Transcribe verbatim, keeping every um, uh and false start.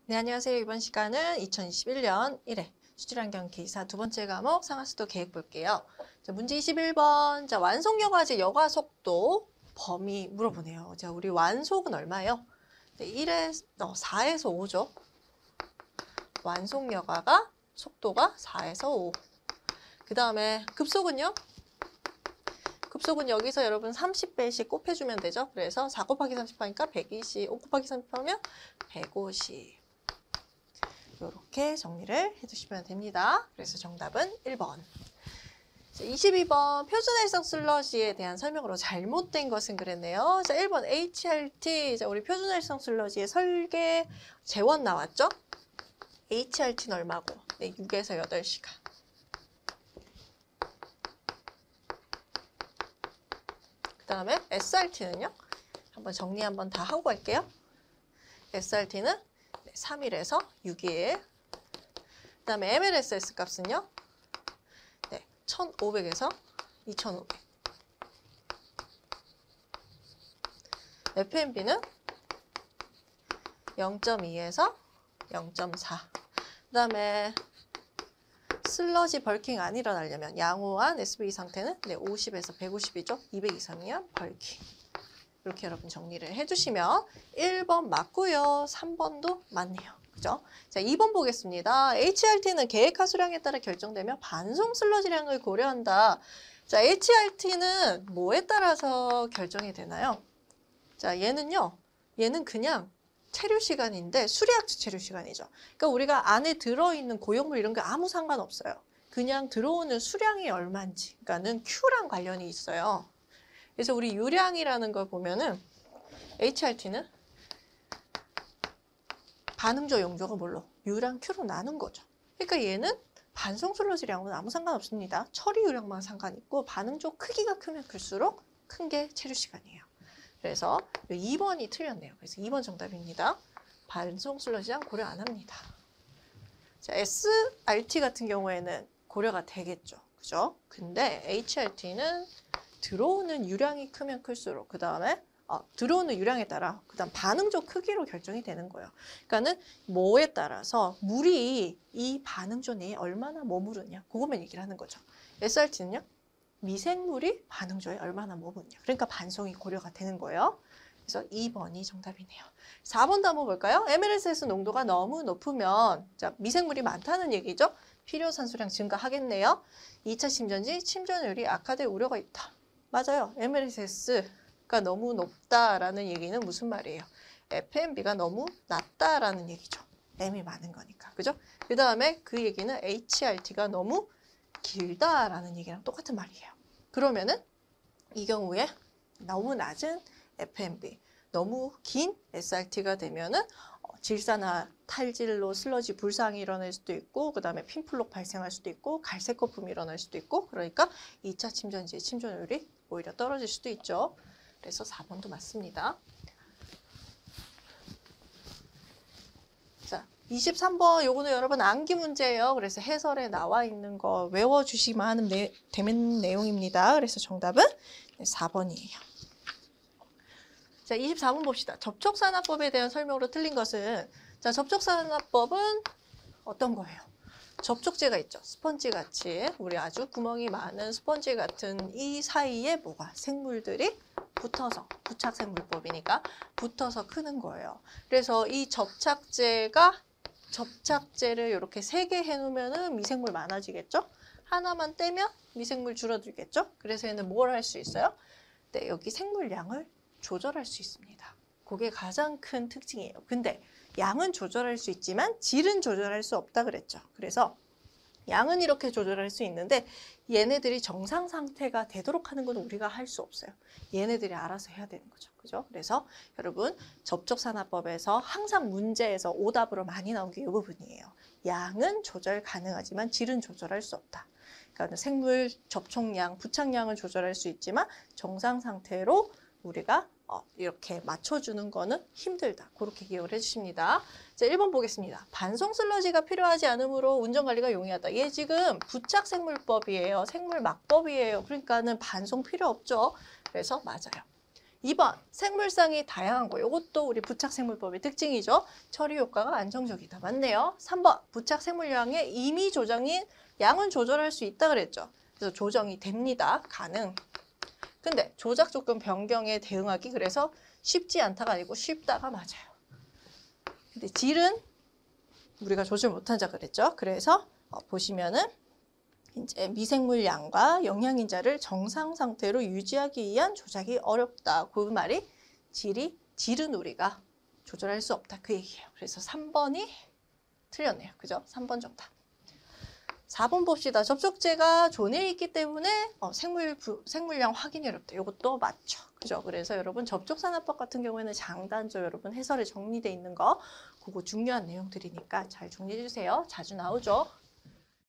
네, 안녕하세요. 이번 시간은 이천이십일 년 일 회 수질환경 기사 두 번째 과목 상하수도 계획 볼게요. 자, 문제 이십일 번. 자, 완속여과제 여과 속도 범위 물어보네요. 자, 우리 완속은 얼마예요? 네, 일에, 어, 사에서 오죠. 완속여과가 속도가 사에서 오. 그 다음에 급속은요? 급속은 여기서 여러분 삼십 배씩 곱해주면 되죠. 그래서 사 곱하기 삼십 하니까 백이십, 오 곱하기 삼십 하면 백오십. 이렇게 정리를 해주시면 됩니다. 그래서 정답은 일 번. 이십이 번 표준활성 슬러지에 대한 설명으로 잘못된 것은 그랬네요. 자, 일 번 에이치알티. 자, 우리 표준활성 슬러지의 설계 재원 나왔죠? 에이치알티는 얼마고? 네, 육에서 여덟 시간. 그 다음에 에스알티는요? 한번 정리 한번 다 하고 갈게요. 에스알티는 삼 일에서 육 일. 그 다음에 엠엘에스에스 값은요? 네, 천오백에서 이천오백. 에프엠비는 영 점 이에서 영 점 사. 그 다음에 슬러지 벌킹 안 일어나려면 양호한 에스비이 상태는 네, 오십에서 백오십이죠. 이백 이상이면 벌킹. 이렇게 여러분 정리를 해주시면 일 번 맞고요. 삼 번도 맞네요. 그죠? 자, 이 번 보겠습니다. 에이치알티는 계획하 수량에 따라 결정되며 반송 슬러지량을 고려한다. 자, 에이치알티는 뭐에 따라서 결정이 되나요? 자, 얘는요. 얘는 그냥 체류 시간인데 수리학적 체류 시간이죠. 그러니까 우리가 안에 들어있는 고용물 이런 게 아무 상관없어요. 그냥 들어오는 수량이 얼마인지. 그러니까는 Q랑 관련이 있어요. 그래서 우리 유량이라는 걸 보면은 에이치알티는 반응조 용조가 뭘로? U랑 Q로 나눈 거죠. 그러니까 얘는 반송 슬러지량은 아무 상관없습니다. 처리 유량만 상관있고 반응조 크기가 크면 클수록 큰 게 체류 시간이에요. 그래서 이 번이 틀렸네요. 그래서 이 번 정답입니다. 반송 슬러지량 고려 안 합니다. 자, 에스알티 같은 경우에는 고려가 되겠죠. 그죠? 근데 에이치알티는 들어오는 유량이 크면 클수록 그 다음에 어, 들어오는 유량에 따라 그 다음 반응조 크기로 결정이 되는 거예요. 그러니까는 뭐에 따라서 물이 이 반응조 내에 얼마나 머무르냐 그것만 얘기를 하는 거죠. 에스알티는요. 미생물이 반응조에 얼마나 머무르냐. 그러니까 반송이 고려가 되는 거예요. 그래서 이 번이 정답이네요. 사 번도 한번 볼까요? 엠엘에스에스 농도가 너무 높으면 자, 미생물이 많다는 얘기죠. 필요 산소량 증가하겠네요. 이 차 침전지 침전율이 악화될 우려가 있다. 맞아요. 엠엘에스에스가 너무 높다라는 얘기는 무슨 말이에요? 에프엠비가 너무 낮다라는 얘기죠. M이 많은 거니까. 그죠? 그 다음에 그 얘기는 에이치알티가 너무 길다라는 얘기랑 똑같은 말이에요. 그러면은 이 경우에 너무 낮은 에프엠비, 너무 긴 에스알티가 되면은 어, 질산화 탈질로 슬러지 불상이 일어날 수도 있고 그 다음에 핀플록 발생할 수도 있고 갈색 거품이 일어날 수도 있고 그러니까 이 차 침전지의 침전율이 오히려 떨어질 수도 있죠. 그래서 사 번도 맞습니다. 자, 이십삼 번 요거는 여러분 암기 문제예요. 그래서 해설에 나와 있는 거 외워주시기만 하면 내, 되는 내용입니다. 그래서 정답은 사 번이에요. 자, 이십사 번 봅시다. 접촉산화법에 대한 설명으로 틀린 것은 자, 접촉산화법은 어떤 거예요? 접촉제가 있죠. 스펀지 같이 우리 아주 구멍이 많은 스펀지 같은 이 사이에 뭐가 생물들이 붙어서 부착생물법이니까 붙어서 크는 거예요. 그래서 이 접착제가 접착제를 이렇게 세 개 해놓으면 미생물 많아지겠죠? 하나만 떼면 미생물 줄어들겠죠? 그래서 얘는 뭘 할 수 있어요? 네, 여기 생물량을 조절할 수 있습니다. 그게 가장 큰 특징이에요. 근데 양은 조절할 수 있지만 질은 조절할 수 없다 그랬죠. 그래서 양은 이렇게 조절할 수 있는데 얘네들이 정상 상태가 되도록 하는 건 우리가 할 수 없어요. 얘네들이 알아서 해야 되는 거죠. 그죠? 그래서 여러분 접촉산화법에서 항상 문제에서 오답으로 많이 나온 게 이 부분이에요. 양은 조절 가능하지만 질은 조절할 수 없다. 그러니까 생물 접촉량, 부착량을 조절할 수 있지만 정상 상태로 우리가 어, 이렇게 맞춰주는 거는 힘들다. 그렇게 기억을 해주십니다. 자, 일 번 보겠습니다. 반송 슬러지가 필요하지 않으므로 운전관리가 용이하다. 얘 지금 부착생물법이에요. 생물막법이에요. 그러니까는 반송 필요 없죠. 그래서 맞아요. 이 번 생물상이 다양한 거. 이것도 우리 부착생물법의 특징이죠. 처리 효과가 안정적이다. 맞네요. 삼 번 부착생물량의 임의 조정인 양은 조절할 수 있다 그랬죠. 그래서 조정이 됩니다. 가능. 근데 조작 조건 변경에 대응하기 그래서 쉽지 않다가 아니고 쉽다가 맞아요. 근데 질은 우리가 조절 못한다 그랬죠. 그래서 어, 보시면은 이제 미생물량과 영양인자를 정상 상태로 유지하기 위한 조작이 어렵다. 그 말이 질이 질은 우리가 조절할 수 없다. 그 얘기예요. 그래서 삼 번이 틀렸네요. 그죠? 삼 번 정답. 사 번 봅시다. 접촉제가 존에 있기 때문에 어, 생물, 부, 생물량 확인이 어렵다. 이것도 맞죠. 그죠? 그래서 여러분 접촉산화법 같은 경우에는 장단조 여러분 해설에 정리되어 있는 거 그거 중요한 내용들이니까 잘 정리해 주세요. 자주 나오죠.